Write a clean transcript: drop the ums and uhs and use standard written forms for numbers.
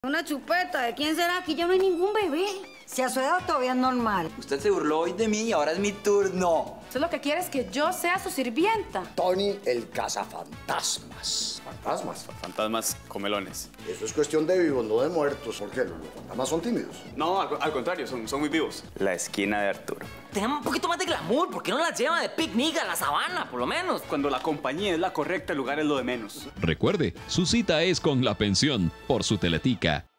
Una chupeta, ¿de quién será? Aquí ya no hay ningún bebé. Si a su edad todavía es normal. Usted se burló hoy de mí y ahora es mi turno. Usted lo que quiere es que yo sea su sirvienta. Tony el cazafantasmas. ¿Fantasmas? Fantasmas comelones. Eso es cuestión de vivos, no de muertos. ¿Por qué? ¿Los fantasmas son tímidos? No, al contrario, son muy vivos. La esquina de Arturo. Tengamos un poquito más de glamour, ¿por qué no las lleva de picnic a la sabana, por lo menos? Cuando la compañía es la correcta, el lugar es lo de menos. Recuerde, su cita es con La Pensión por su Teletica.